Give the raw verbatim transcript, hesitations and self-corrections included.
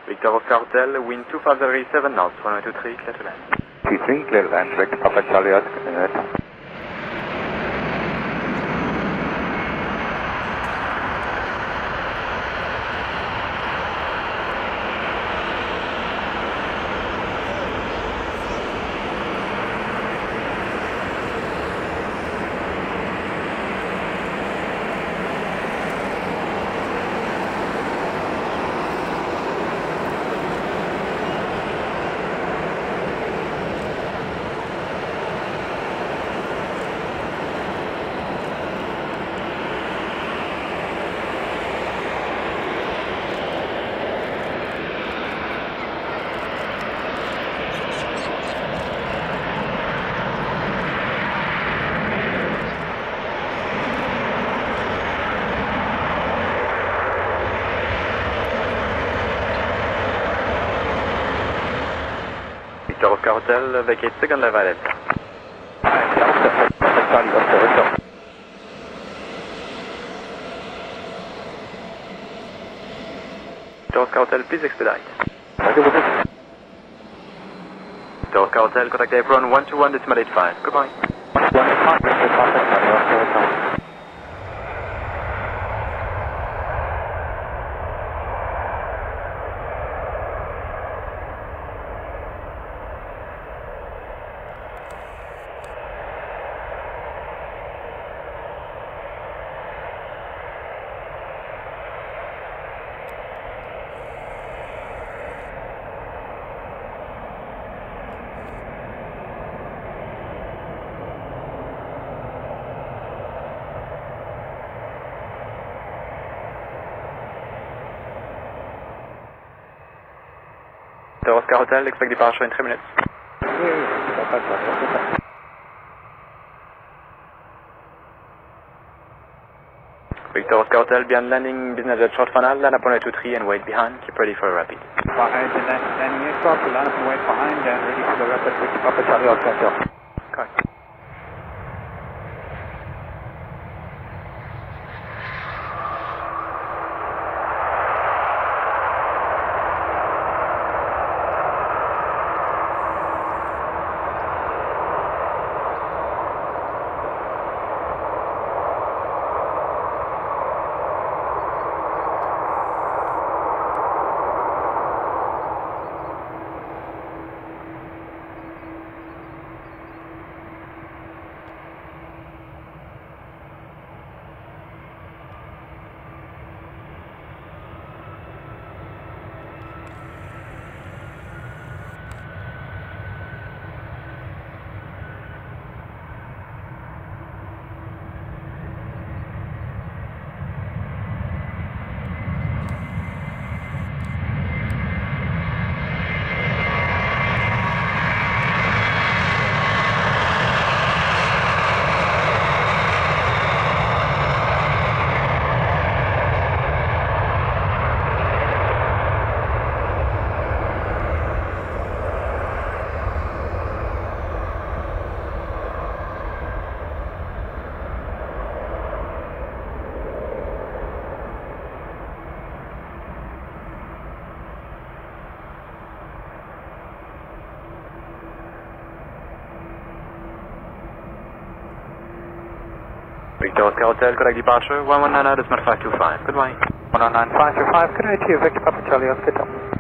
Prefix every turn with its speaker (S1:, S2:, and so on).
S1: Victor Oscar Hotel, wind two five zero seven knots, one one two three, clear to land.
S2: two three, clear to land, Victor Papa Charlie Oscar.
S1: Victor Oscar Hotel, vacate second level at Victor Oscar Hotel, please expedite. Victor Oscar Hotel, contact apron one two one decimal eight five. Goodbye. Victor Oscar Hotel, expect departure in three minutes. Victor Oscar Hotel, beyond landing, business jet short funnel, land up one two three and wait behind, keep ready for a rapid.
S2: Behind the landing aircraft, land up and wait behind and ready for the rapid, Victor Papa Charlie Oscar.
S1: Correct. Victor Oscar Hotel, correct departure, one one nine zero decimal five two five. Goodbye.
S2: one one nine five two five, good day to you, Victor Papa Charlie Oscar.